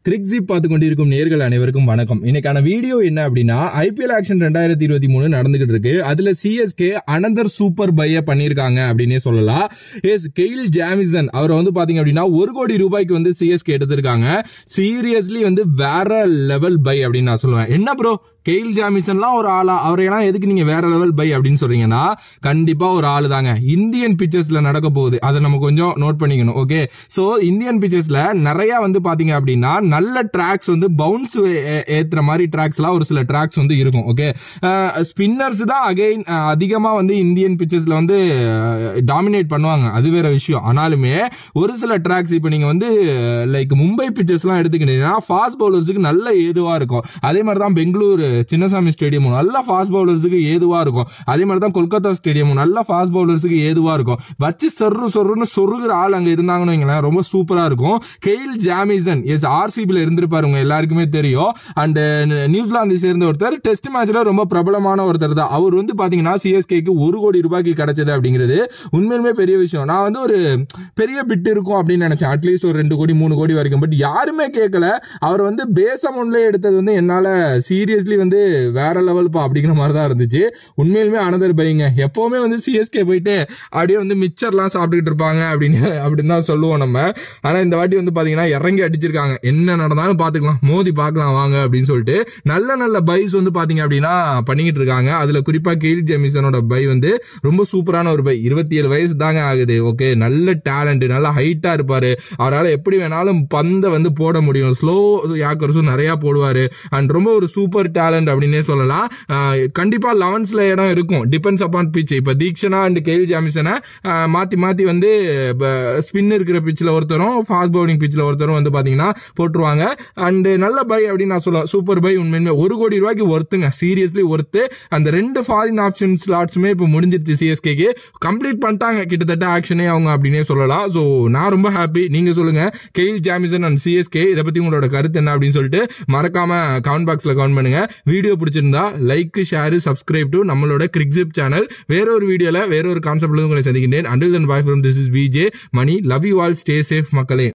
கிரிக்ஸிப் பார்த்து கொண்டிருக்கும் நேர்கள் அனைவருக்கும் வணக்கம். இன்னைக்கான வீடியோ என்ன அப்படின்னா, ஐபிஎல் ஆக்ஷன் 2023 நடந்துகிட்டு இருக்கு. அதுல சிஎஸ்கே அனதர் சூப்பர் பைய பண்ணிருக்காங்க அப்படின்னே சொல்லலாம். எஸ், கெயில் ஜாமிசன் அவரை வந்து பாத்தீங்க அப்படின்னா 1 கோடி ரூபாய்க்கு வந்து சிஎஸ்கே எடுத்திருக்காங்க. சீரியஸ்லி வந்து வேற லெவல் பை அப்படின்னு நான் சொல்லுவேன். என்ன ப்ரோ, கெயில் ஜாமிசன்லாம் ஒரு ஆளா? அவரையெல்லாம் எதுக்கு நீங்க வேற லெவல் பை அப்படின்னு சொல்றீங்கன்னா, கண்டிப்பா ஒரு ஆளு தாங்க. இந்தியன் பிச்சர்ஸ்ல நடக்க போகுது, அதை நம்ம கொஞ்சம் நோட் பண்ணிக்கணும். ஓகே, சோ இந்தியன் பிச்சர்ஸ்ல நிறைய வந்து பாத்தீங்க அப்படின்னா நல்ல ட்ராக்ஸ் வந்து பவுன்ஸ் ஏத்துற மாதிரி ட்ராக்ஸ்லாம் ஒரு சில ட்ராக்ஸ் வந்து இருக்கும். ஓகே, ஸ்பின்னர்ஸ் தான் அகைன் அதிகமா வந்து இந்தியன் பிச்சர்ஸ்ல வந்து டாமினேட் பண்ணுவாங்க, அது வேற விஷயம். ஆனாலுமே ஒரு சில ட்ராக்ஸ் இப்ப நீங்க வந்து லைக் மும்பை பிச்சர்ஸ்லாம் எடுத்துக்கிட்டீங்கன்னா ஃபாஸ்ட் பவுலர்ஸுக்கு நல்ல ஏதுவா இருக்கும். அதே மாதிரி தான் பெங்களூர் சின்னசாமி ஸ்டேடியமும் நல்ல ஃபாஸ்ட் பவுலர்ஸுக்கு ஏதுவா இருக்கும். அதே மாதிரி தான் கொல்கத்தா ஸ்டேடியமும் நல்ல ஃபாஸ்ட் பவுலர்ஸுக்கு ஏதுவா இருக்கும். வச்சு சொருன்னு சொருகிற ஆள் அங்க இருந்தாங்கன்னு வைங்களேன், ரொம்ப சூப்பரா இருக்கும். கெயில் ஜாமிசன் எஸ் ஆர்சிபில இருந்திருப்பாரு, உங்க எல்லாருக்குமே தெரியும். அண்ட் நியூசிலாந்து சேர்ந்த ஒருத்தர், டெஸ்ட் மேட்ச்ல ரொம்ப பிரபலமான ஒருத்தர் தான் அவர். வந்து பாத்தீங்கன்னா சிஎஸ்கேக்கு 1 கோடி ரூபாய்க்கு கிடைச்சது அப்படிங்கிறது உண்மையிலுமே பெரிய விஷயம். நான் வந்து ஒரு பெரிய பிட் இருக்கும் அப்படின்னு நினைச்சேன், அட்லீஸ்ட் ஒரு 2 கோடி 3 கோடி வரைக்கும். பட் யாருமே கேட்கல. அவர் வந்து பேஸ் அமௌண்ட்ல எடுத்தது வந்து என்னால சீரியஸ்லி வந்து வேற லெவல் பா அப்படிங்கிற மாதிரி தான் இருந்துச்சு. உண்மையிலுமே அனதர் பைங்க. எப்பவுமே வந்து சிஎஸ்கே போயிட்டு அப்படியே வந்து மிச்சர்லாம் சாப்பிட்டுட்டு இருப்பாங்க அப்படின்னு தான் சொல்லுவோம் நம்ம. ஆனா இந்த வாட்டி வந்து பாத்தீங்கன்னா இறங்கி அடிச்சிருக்காங்க. என்ன நடந்தாலும் பாத்துக்கலாம், மோதி பார்க்கலாம் வாங்க அப்படின்னு சொல்லிட்டு நல்ல நல்ல பைஸ் வந்து பாத்தீங்க அப்படின்னா பண்ணிக்கிட்டு இருக்காங்க. அதுல குறிப்பா கெயில் ஜேமிசனோட பை வந்து ரொம்ப சூப்பரான ஒரு பை. 27 வயசு தாங்க ஆகுது. ஓகே, நல்ல டேலண்ட், நல்ல ஹைட்டா இருப்பாரு. அவரால் எப்படி வேணாலும் பந்தை வந்து போட முடியும். ஸ்லோ யாக்கர்ஸும் நிறைய போடுவாரு. அண்ட் ரொம்ப ஒரு சூப்பர் டேலண்ட் அப்படின்னே சொல்லலாம். கண்டிப்பா 11ஸ்ல இடம் இருக்கும், டிபெண்ட்ஸ் அப்பான் பிச். இப்ப தீக்ஷனா அண்ட் கெயில் ஜாமிசனை மாத்தி வந்து ஸ்பின் இருக்கிற பிச்சில் ஒருத்தரும் ஃபாஸ்ட் பவுலிங் பிச்சில் ஒருத்தரும் வந்து பாத்தீங்கன்னா போட்டுருவாங்க. அண்ட் நல்ல பை அப்படின்னு நான் சொல்லுவேன். Super bye. உண்மையுமே 1 கோடி ரூபாய்க்கு ஒர்த்துங்க, சீரியஸ்லி ஒர்த்து. அந்த 2 ஃபாரின் ஆப்ஷன் ஸ்லாட்ஸுமே இப்போ முடிஞ்சிருச்சு. சிஎஸ்கேக்கு கம்ப்ளீட் பண்ணிட்டாங்க கிட்டத்தட்ட ஆக்ஷனே அவங்க அப்படின்னே சொல்லலாம். ஸோ நான் ரொம்ப ஹாப்பி. நீங்க சொல்லுங்க, கெயில் ஜாமிசன் அண்ட் சிஎஸ்கே இதை பத்தி உங்களோட கருத்து என்ன அப்படின்னு சொல்லிட்டு மறக்காம கமெண்ட் பாக்ஸ்ல கமெண்ட் பண்ணுங்க. வீடியோ பிடிச்சிருந்தா லைக், ஷேர், சப்ஸ்கிரைப் டு நம்மளோட கிரிக்ஸிப் சேனல். வேற ஒரு வீடியோல வேற ஒரு கான்செப்ட்ல உங்களை சந்திக்கின்றேன். Until then, bye from this is VJ Money. Love you all. Stay safe மக்களே.